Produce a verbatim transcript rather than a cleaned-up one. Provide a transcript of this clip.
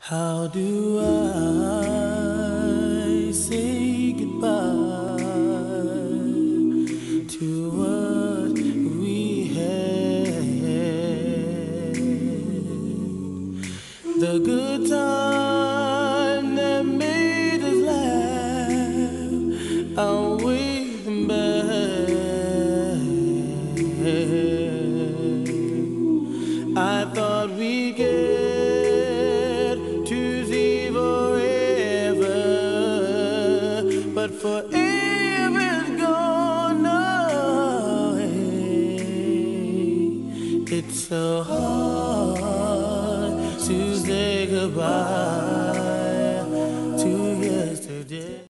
How do I say goodbye to what we had? The good time that made us laugh, I'll wait them back. I thought we'd get to see forever, but forever's gone away. It's so hard